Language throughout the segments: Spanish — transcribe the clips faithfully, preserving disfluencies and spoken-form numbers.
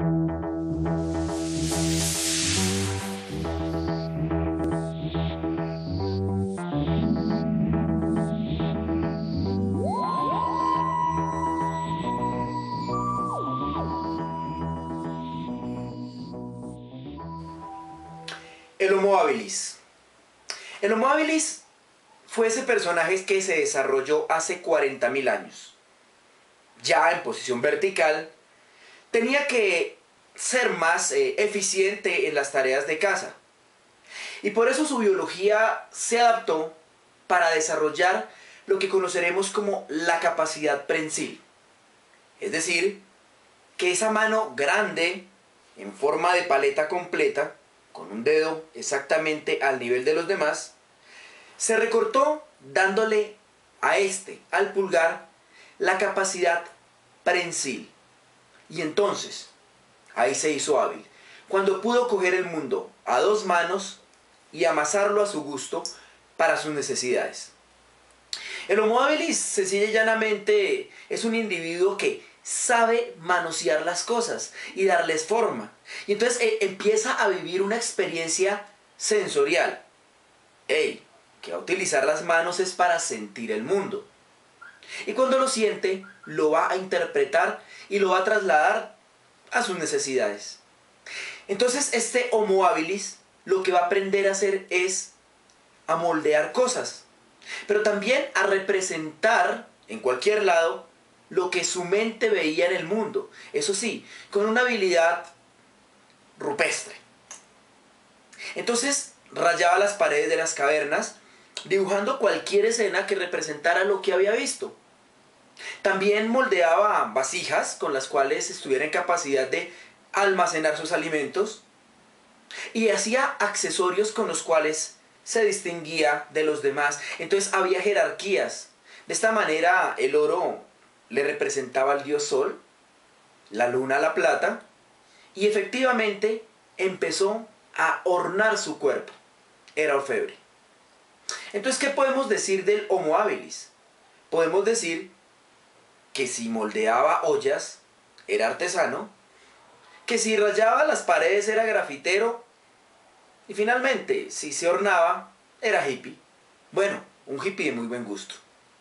El Homo habilis. El Homo habilis fue ese personaje que se desarrolló hace cuarenta mil años. Ya en posición vertical, tenía que ser más eh, eficiente en las tareas de caza. Y por eso su biología se adaptó para desarrollar lo que conoceremos como la capacidad prensil. Es decir, que esa mano grande, en forma de paleta completa, con un dedo exactamente al nivel de los demás, se recortó dándole a este, al pulgar, la capacidad prensil. Y entonces, ahí se hizo hábil, cuando pudo coger el mundo a dos manos y amasarlo a su gusto para sus necesidades. El Homo habilis, sencilla y llanamente, es un individuo que sabe manosear las cosas y darles forma. Y entonces eh, empieza a vivir una experiencia sensorial. Ey, que a utilizar las manos es para sentir el mundo. Y cuando lo siente, lo va a interpretar y lo va a trasladar a sus necesidades. Entonces este Homo habilis lo que va a aprender a hacer es a moldear cosas, pero también a representar en cualquier lado lo que su mente veía en el mundo. Eso sí, con una habilidad rupestre. Entonces rayaba las paredes de las cavernas, dibujando cualquier escena que representara lo que había visto. También moldeaba vasijas con las cuales estuviera en capacidad de almacenar sus alimentos, y hacía accesorios con los cuales se distinguía de los demás. Entonces había jerarquías. De esta manera el oro le representaba al dios Sol, la luna a la plata, y efectivamente empezó a ornar su cuerpo. Era orfebre. Entonces, ¿qué podemos decir del Homo habilis? Podemos decir que si moldeaba ollas, era artesano, que si rayaba las paredes era grafitero, y finalmente, si se ornaba, era hippie. Bueno, un hippie de muy buen gusto.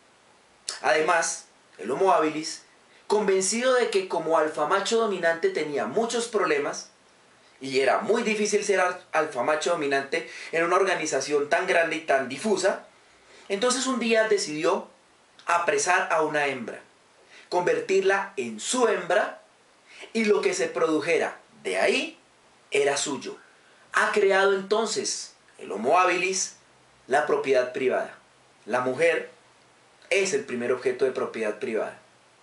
Además, el Homo habilis, convencido de que como alfa macho dominante tenía muchos problemas, y era muy difícil ser alfa macho dominante en una organización tan grande y tan difusa, entonces un día decidió apresar a una hembra, convertirla en su hembra, y lo que se produjera de ahí era suyo. Ha creado entonces el Homo habilis la propiedad privada. La mujer es el primer objeto de propiedad privada.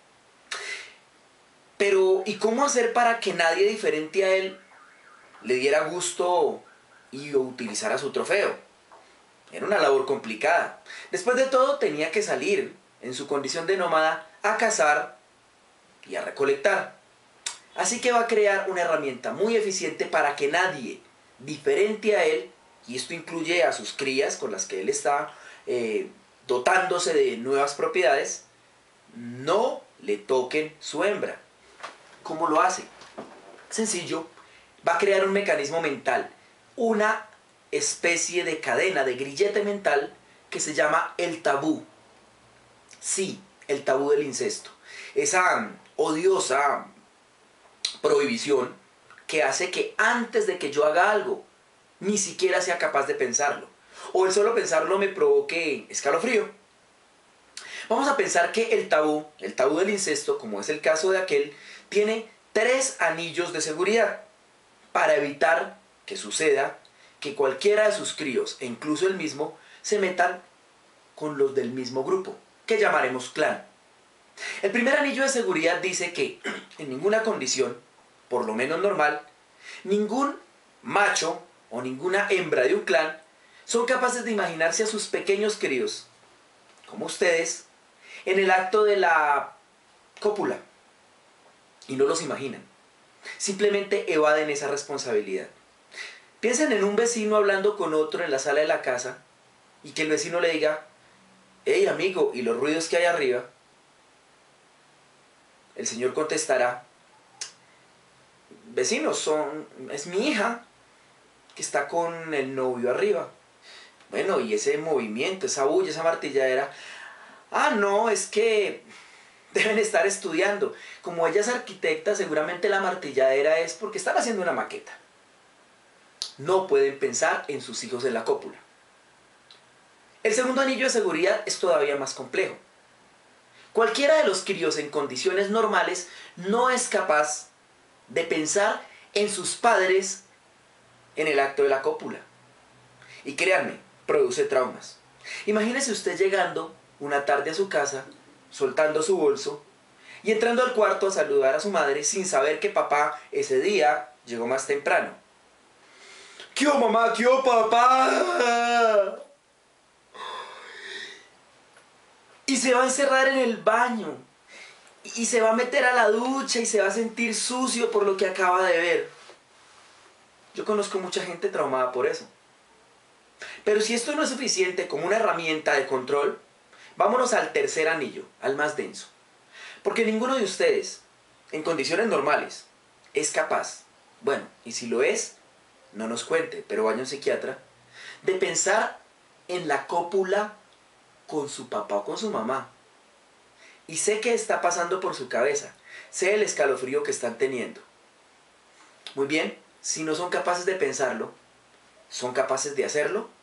Pero, ¿y cómo hacer para que nadie diferente a él le diera gusto y utilizara su trofeo? Era una labor complicada. Después de todo, tenía que salir en su condición de nómada a cazar y a recolectar. Así que va a crear una herramienta muy eficiente para que nadie diferente a él, y esto incluye a sus crías con las que él está eh, dotándose de nuevas propiedades, no le toquen su hembra. ¿Cómo lo hace? Sencillo. Va a crear un mecanismo mental, una especie de cadena, de grillete mental que se llama el tabú. Sí, el tabú del incesto. Esa odiosa prohibición que hace que antes de que yo haga algo, ni siquiera sea capaz de pensarlo. O el solo pensarlo me provoque escalofrío. Vamos a pensar que el tabú, el tabú del incesto, como es el caso de aquel, tiene tres anillos de seguridad para evitar que suceda que cualquiera de sus críos, e incluso el mismo, se metan con los del mismo grupo, que llamaremos clan. El primer anillo de seguridad dice que en ninguna condición, por lo menos normal, ningún macho o ninguna hembra de un clan son capaces de imaginarse a sus pequeños críos, como ustedes, en el acto de la cópula. Y no los imaginan. Simplemente evaden esa responsabilidad. Piensen en un vecino hablando con otro en la sala de la casa y que el vecino le diga: hey amigo, ¿y los ruidos que hay arriba? El señor contestará: vecinos, son, es mi hija que está con el novio arriba. Bueno, y ese movimiento, esa bulla, esa martilladera. Ah, no, es que deben estar estudiando. Como ella es arquitecta, seguramente la martilladera es porque están haciendo una maqueta. No pueden pensar en sus hijos en la cópula. El segundo anillo de seguridad es todavía más complejo. Cualquiera de los críos en condiciones normales no es capaz de pensar en sus padres en el acto de la cópula. Y créanme, produce traumas. Imagínese usted llegando una tarde a su casa, soltando su bolso y entrando al cuarto a saludar a su madre sin saber que papá ese día llegó más temprano. ¿Qué hubo, mamá? ¿Qué hubo, papá? Y se va a encerrar en el baño. Y se va a meter a la ducha y se va a sentir sucio por lo que acaba de ver. Yo conozco mucha gente traumada por eso. Pero si esto no es suficiente como una herramienta de control, vámonos al tercer anillo, al más denso. Porque ninguno de ustedes, en condiciones normales, es capaz, bueno, y si lo es, no nos cuente, pero vaya a un psiquiatra, de pensar en la cópula con su papá o con su mamá. Y sé que está pasando por su cabeza, sé el escalofrío que están teniendo. Muy bien, si no son capaces de pensarlo, ¿son capaces de hacerlo?